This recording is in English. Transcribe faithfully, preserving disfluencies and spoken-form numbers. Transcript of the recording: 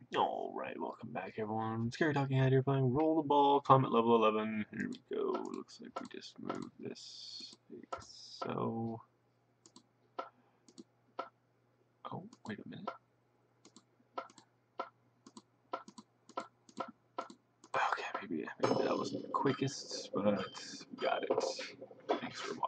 Alright, welcome back everyone. Scary Talking Head here playing Roll the Ball, Comet level eleven. Here we go. Looks like we just moved this like so. Oh, wait a minute. Okay, maybe, maybe that wasn't the quickest, but we got it. Thanks for watching.